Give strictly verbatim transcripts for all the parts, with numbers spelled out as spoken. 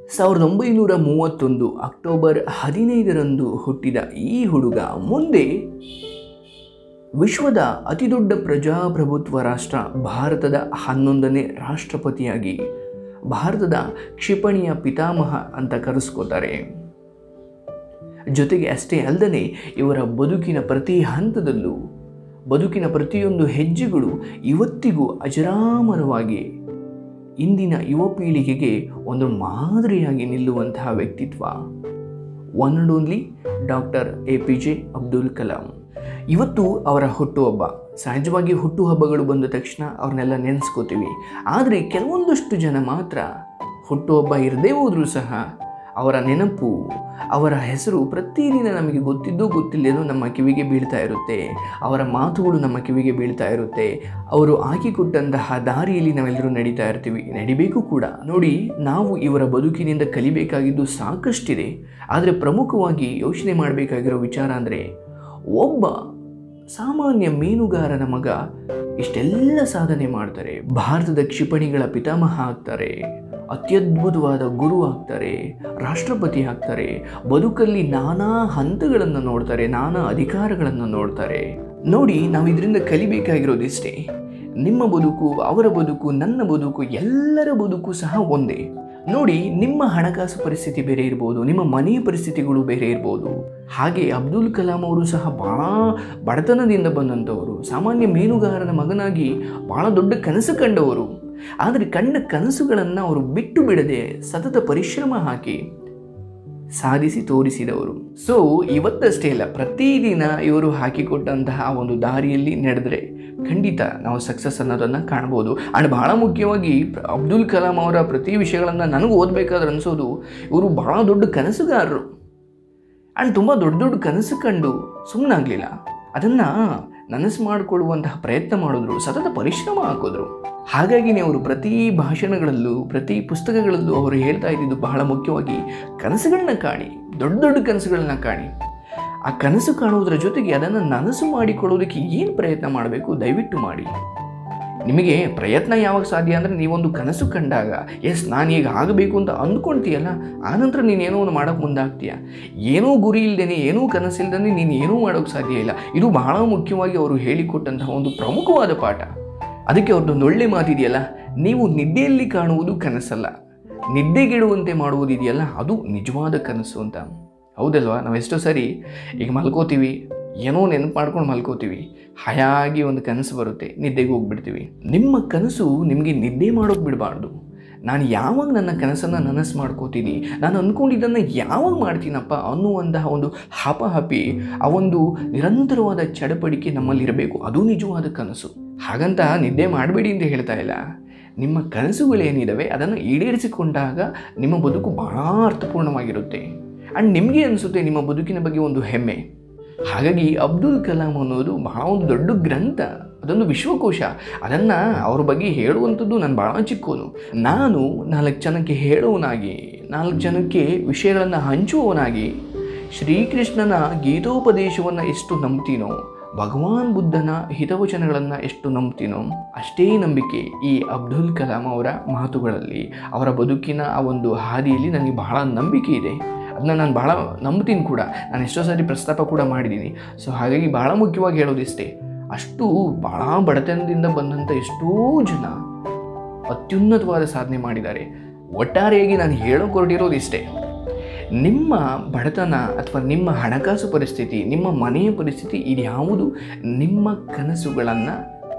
ಸಾವಿರದ ಒಂಬೈನೂರ ಮೂವತ್ತೊಂದು ಅಕ್ಟೋಬರ್ ಹದಿನೈದರಂದು ಹುಟ್ಟಿದ ಈ ಹುಡುಗ ಮುಂದೆ ವಿಶ್ವದ ಅತಿದೊಡ್ಡ ಪ್ರಜಾಪ್ರಭುತ್ವ ರಾಷ್ಟ್ರ ಭಾರತದ ಹನ್ನೊಂದನೇ ರಾಷ್ಟ್ರಪತಿಯಾಗಿ ಭಾರತದ ಕ್ಷಿಪಣಿಯ ಪಿತಾಮಹ ಅಂತ ಕರೆಸ್ಕೋತಾರೆ. ಜೊತೆಗೆ ಅಷ್ಟೇ ಅಲ್ಲದೆ ಇವರ ಬದುಕಿನ ಪ್ರತಿ ಹಂತದಲ್ಲೂ ಬದುಕಿನ ಪ್ರತಿಯೊಂದು ಹೆಜ್ಜೆಗಳು ಇವತ್ತಿಗೂ ಅಜರಾಮರವಾಗಿ ಇಂದಿನ ಯುವ ಪೀಳಿಗೆಗೆ ಒಂದು ಮಾದರಿಯಾಗಿ ನಿಲ್ಲುವಂತಹ ವ್ಯಕ್ತಿತ್ವ one and only doctor A P J Abdul Kalam. ಇವತ್ತು ಅವರ ಹುಟ್ಟುಹಬ್ಬ. ಸಹಜವಾಗಿ ಹುಟ್ಟುಹಬ್ಬಗಳು ಬಂದ ತಕ್ಷಣ ಅವ್ರನ್ನೆಲ್ಲ ನೆನೆಸ್ಕೋತೀವಿ. ಆದರೆ ಕೆಲವೊಂದಷ್ಟು ಜನ ಮಾತ್ರ ಹುಟ್ಟುಹಬ್ಬ ಇರದೇ ಹೋದರೂ ಸಹ ಅವರ ನೆನಪು, ಅವರ ಹೆಸರು ಪ್ರತಿದಿನ ನಮಗೆ ಗೊತ್ತಿದ್ದೋ ಗೊತ್ತಿಲ್ಲದೇನೋ ನಮ್ಮ ಕಿವಿಗೆ ಬೀಳ್ತಾ ಇರುತ್ತೆ. ಅವರ ಮಾತುಗಳು ನಮ್ಮ ಕಿವಿಗೆ ಬೀಳ್ತಾ ಇರುತ್ತೆ. ಅವರು ಹಾಕಿಕೊಟ್ಟಂತಹ ದಾರಿಯಲ್ಲಿ ನಾವೆಲ್ಲರೂ ನಡೀತಾ ಇರ್ತೀವಿ, ನಡಿಬೇಕು ಕೂಡ. ನೋಡಿ, ನಾವು ಇವರ ಬದುಕಿನಿಂದ ಕಲಿಬೇಕಾಗಿದ್ದು ಸಾಕಷ್ಟಿದೆ. ಆದರೆ ಪ್ರಮುಖವಾಗಿ ಯೋಚನೆ ಮಾಡಬೇಕಾಗಿರೋ ವಿಚಾರ ಅಂದರೆ, ಒಬ್ಬ ಸಾಮಾನ್ಯ ಮೀನುಗಾರನ ಮಗ ಇಷ್ಟೆಲ್ಲ ಸಾಧನೆ ಮಾಡ್ತಾರೆ, ಭಾರತದ ಕ್ಷಿಪಣಿಗಳ ಪಿತಾಮಹ ಆಗ್ತಾರೆ, ಅತ್ಯದ್ಭುತವಾದ ಗುರು ಆಗ್ತಾರೆ, ರಾಷ್ಟ್ರಪತಿ ಆಗ್ತಾರೆ, ಬದುಕಲ್ಲಿ ನಾನಾ ಹಂತಗಳನ್ನು ನೋಡ್ತಾರೆ, ನಾನಾ ಅಧಿಕಾರಗಳನ್ನು ನೋಡ್ತಾರೆ. ನೋಡಿ, ನಾವು ಇದರಿಂದ ಕಲಿಬೇಕಾಗಿರೋದಿಷ್ಟೇ. ನಿಮ್ಮ ಬದುಕು, ಅವರ ಬದುಕು, ನನ್ನ ಬದುಕು, ಎಲ್ಲರ ಬದುಕು ಸಹ ಒಂದೇ. ನೋಡಿ, ನಿಮ್ಮ ಹಣಕಾಸು ಪರಿಸ್ಥಿತಿ ಬೇರೆ ಇರ್ಬೋದು, ನಿಮ್ಮ ಮನೆಯ ಪರಿಸ್ಥಿತಿಗಳು ಬೇರೆ ಇರ್ಬೋದು. ಹಾಗೆ ಅಬ್ದುಲ್ ಕಲಾಂ ಅವರು ಸಹ ಭಾಳ ಬಡತನದಿಂದ ಬಂದಂಥವರು, ಸಾಮಾನ್ಯ ಮೀನುಗಾರನ ಮಗನಾಗಿ ಭಾಳ ದೊಡ್ಡ ಕನಸು ಕಂಡವರು. ಆದರೆ ಕಂಡ ಕನಸುಗಳನ್ನು ಅವರು ಬಿಟ್ಟು ಬಿಡದೆ ಸತತ ಪರಿಶ್ರಮ ಹಾಕಿ ಸಾಧಿಸಿ ತೋರಿಸಿದವರು. ಸೊ ಇವತ್ತಷ್ಟೇ ಅಲ್ಲ, ಪ್ರತಿದಿನ ಇವರು ಹಾಕಿಕೊಟ್ಟಂತಹ ಒಂದು ದಾರಿಯಲ್ಲಿ ನಡೆದರೆ ಖಂಡಿತ ನಾವು ಸಕ್ಸಸ್ ಅನ್ನೋದನ್ನು ಕಾಣ್ಬೋದು. ಆ್ಯಂಡ್ ಭಾಳ ಮುಖ್ಯವಾಗಿ ಅಬ್ದುಲ್ ಕಲಾಂ ಅವರ ಪ್ರತಿ ವಿಷಯಗಳನ್ನು ನನಗೆ ಓದಬೇಕಾದ್ರೆ ಅನಿಸೋದು, ಇವರು ಭಾಳ ದೊಡ್ಡ ಕನಸುಗಾರರು. ಆ್ಯಂಡ್ ತುಂಬ ದೊಡ್ಡ ದೊಡ್ಡ ಕನಸು ಕಂಡು ಸುಮ್ಮನಾಗಲಿಲ್ಲ, ಅದನ್ನು ನನಸು ಮಾಡಿಕೊಳ್ಳುವಂತಹ ಪ್ರಯತ್ನ ಮಾಡಿದ್ರು, ಸತತ ಪರಿಶ್ರಮ ಹಾಕಿದ್ರು. ಹಾಗಾಗಿನೇ ಅವರು ಪ್ರತಿ ಭಾಷಣಗಳಲ್ಲೂ ಪ್ರತಿ ಪುಸ್ತಕಗಳಲ್ಲೂ ಅವರು ಹೇಳ್ತಾ ಇದ್ದಿದ್ದು ಬಹಳ ಮುಖ್ಯವಾಗಿ ಕನಸುಗಳನ್ನ ಕಾಣಿ, ದೊಡ್ಡ ದೊಡ್ಡ ಕನಸುಗಳನ್ನ ಕಾಣಿ. ಆ ಕನಸು ಕಾಣುವುದರ ಜೊತೆಗೆ ಅದನ್ನು ನನಸು ಮಾಡಿಕೊಳ್ಳೋದಕ್ಕೆ ಏನು ಪ್ರಯತ್ನ ಮಾಡಬೇಕು ದಯವಿಟ್ಟು ಮಾಡಿ. ನಿಮಗೆ ಪ್ರಯತ್ನ ಯಾವಾಗ ಸಾಧ್ಯ ಅಂದರೆ, ನೀವೊಂದು ಕನಸು ಕಂಡಾಗ ಎಸ್ ನಾನು ಈಗ ಆಗಬೇಕು ಅಂತ ಅಂದ್ಕೊಳ್ತೀಯಲ್ಲ, ಆನಂತರ ನೀನೇನೋ ಒಂದು ಮಾಡೋಕ್ಕೆ ಮುಂದಾಗ್ತೀಯ. ಏನೂ ಗುರಿ ಇಲ್ಲದೇ, ಏನೂ ಕನಸಿಲ್ದೇ ನೀನು ಏನೂ ಮಾಡೋಕ್ಕೆ ಸಾಧ್ಯ ಇಲ್ಲ. ಇದು ಬಹಳ ಮುಖ್ಯವಾಗಿ ಅವರು ಹೇಳಿಕೊಟ್ಟಂತಹ ಒಂದು ಪ್ರಮುಖವಾದ ಪಾಠ. ಅದಕ್ಕೆ ಅವ್ರದ್ದೊಂದು ಒಳ್ಳೆ ಮಾತಿದೆಯಲ್ಲ, ನೀವು ನಿದ್ದೆಯಲ್ಲಿ ಕಾಣುವುದು ಕನಸಲ್ಲ, ನಿದ್ದೆಗೆಡುವಂತೆ ಮಾಡುವುದಿದೆಯಲ್ಲ ಅದು ನಿಜವಾದ ಕನಸು ಅಂತ. ಹೌದಲ್ವಾ? ನಾವೆಷ್ಟೋ ಸರಿ ಈಗ ಮಲ್ಕೋತೀವಿ, ಏನೋ ನೆನಪು ಮಾಡ್ಕೊಂಡು ಮಲ್ಕೋತೀವಿ, ಹಾಯಾಗಿ ಒಂದು ಕನಸು ಬರುತ್ತೆ, ನಿದ್ದೆಗೆ ಹೋಗ್ಬಿಡ್ತೀವಿ. ನಿಮ್ಮ ಕನಸು ನಿಮಗೆ ನಿದ್ದೆ ಮಾಡೋಕೆ ಬಿಡಬಾರ್ದು. ನಾನು ಯಾವಾಗ ನನ್ನ ಕನಸನ್ನು ನನಸು ಮಾಡ್ಕೋತೀನಿ, ನಾನು ಅಂದ್ಕೊಂಡಿದ್ದನ್ನು ಯಾವಾಗ ಮಾಡ್ತೀನಪ್ಪ ಅನ್ನುವಂತಹ ಒಂದು ಹಪಹಪಿ, ಆ ಒಂದು ನಿರಂತರವಾದ ಚಡಪಡಿಕೆ ನಮ್ಮಲ್ಲಿರಬೇಕು. ಅದು ನಿಜವಾದ ಕನಸು. ಹಾಗಂತ ನಿದ್ದೆ ಮಾಡಬೇಡಿ ಅಂತ ಹೇಳ್ತಾ ಇಲ್ಲ. ನಿಮ್ಮ ಕನಸುಗಳೇನಿದ್ದಾವೆ ಅದನ್ನು ಈಡೇರಿಸಿಕೊಂಡಾಗ ನಿಮ್ಮ ಬದುಕು ಬಹಳ ಅರ್ಥಪೂರ್ಣವಾಗಿರುತ್ತೆ. ಆ್ಯಂಡ್ ನಿಮಗೆ ಅನಿಸುತ್ತೆ ನಿಮ್ಮ ಬದುಕಿನ ಬಗ್ಗೆ ಒಂದು ಹೆಮ್ಮೆ. ಹಾಗಾಗಿ ಅಬ್ದುಲ್ ಕಲಾಂ ಅನ್ನೋದು ಬಹಳ ಒಂದು ದೊಡ್ಡ ಗ್ರಂಥ, ಅದೊಂದು ವಿಶ್ವಕೋಶ. ಅದನ್ನು ಅವ್ರ ಬಗ್ಗೆ ಹೇಳುವಂಥದ್ದು ನಾನು ಭಾಳ ಚಿಕ್ಕೋನು. ನಾನು ನಾಲ್ಕು ಜನಕ್ಕೆ ಹೇಳುವನಾಗಿ, ನಾಲ್ಕು ಜನಕ್ಕೆ ವಿಷಯಗಳನ್ನು ಹಂಚುವವನಾಗಿ, ಶ್ರೀಕೃಷ್ಣನ ಗೀತೋಪದೇಶವನ್ನು ಎಷ್ಟು ನಂಬ್ತೀನೋ, ಭಗವಾನ್ ಬುದ್ಧನ ಹಿತವಚನಗಳನ್ನು ಎಷ್ಟು ನಂಬ್ತೀನೋ ಅಷ್ಟೇ ನಂಬಿಕೆ ಈ ಅಬ್ದುಲ್ ಕಲಾಂ ಅವರ ಮಾತುಗಳಲ್ಲಿ, ಅವರ ಬದುಕಿನ ಆ ಒಂದು ಹಾದಿಯಲ್ಲಿ ನನಗೆ ಬಹಳ ನಂಬಿಕೆ ಇದೆ. ಅದನ್ನ ನಾನು ಭಾಳ ನಂಬ್ತೀನಿ ಕೂಡ. ನಾನು ಎಷ್ಟೋ ಸಾರಿ ಪ್ರಸ್ತಾಪ ಕೂಡ ಮಾಡಿದ್ದೀನಿ. ಸೊ ಹಾಗಾಗಿ ಭಾಳ ಮುಖ್ಯವಾಗಿ ಹೇಳೋದಿಷ್ಟೇ, ಅಷ್ಟು ಭಾಳ ಬಡತನದಿಂದ ಬಂದಂಥ ಎಷ್ಟೋ ಜನ ಅತ್ಯುನ್ನತವಾದ ಸಾಧನೆ ಮಾಡಿದ್ದಾರೆ. ಒಟ್ಟಾರೆಯಾಗಿ ನಾನು ಹೇಳೋಕೆ ಹೊರಟಿರೋದಿಷ್ಟೇ, ನಿಮ್ಮ ಬಡತನ ಅಥವಾ ನಿಮ್ಮ ಹಣಕಾಸು ಪರಿಸ್ಥಿತಿ, ನಿಮ್ಮ ಮನೆಯ ಪರಿಸ್ಥಿತಿ ಇದ್ಯಾವುದು ನಿಮ್ಮ ಕನಸುಗಳನ್ನು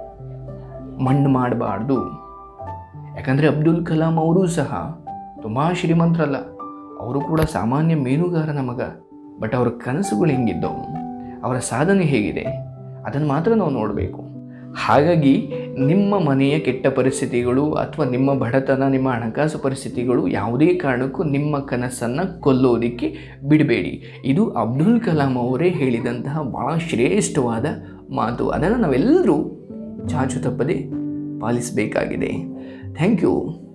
ಮಣ್ಣು ಮಾಡಬಾರ್ದು. ಯಾಕಂದರೆ ಅಬ್ದುಲ್ ಕಲಾಂ ಅವರೂ ಸಹ ತುಂಬ ಶ್ರೀಮಂತರಲ್ಲ, ಅವರು ಕೂಡ ಸಾಮಾನ್ಯ ಮೀನುಗಾರನ ಮಗ. ಬಟ್ ಅವರ ಕನಸುಗಳು ಹೆಂಗಿದ್ದವು, ಅವರ ಸಾಧನೆ ಹೇಗಿದೆ ಅದನ್ನು ಮಾತ್ರ ನಾವು ನೋಡಬೇಕು. ಹಾಗಾಗಿ ನಿಮ್ಮ ಮನೆಯ ಕೆಟ್ಟ ಪರಿಸ್ಥಿತಿಗಳು ಅಥವಾ ನಿಮ್ಮ ಬಡತನ, ನಿಮ್ಮ ಹಣಕಾಸು ಪರಿಸ್ಥಿತಿಗಳು ಯಾವುದೇ ಕಾರಣಕ್ಕೂ ನಿಮ್ಮ ಕನಸನ್ನು ಕೊಲ್ಲೋದಕ್ಕೆ ಬಿಡಬೇಡಿ. ಇದು ಅಬ್ದುಲ್ ಕಲಾಂ ಅವರೇ ಹೇಳಿದಂತಹ ಭಾಳ ಶ್ರೇಷ್ಠವಾದ ಮಾತು. ಅದನ್ನು ನಾವೆಲ್ಲರೂ ಚಾಚು ತಪ್ಪದೆ ಪಾಲಿಸಬೇಕಾಗಿದೆ. Thank you.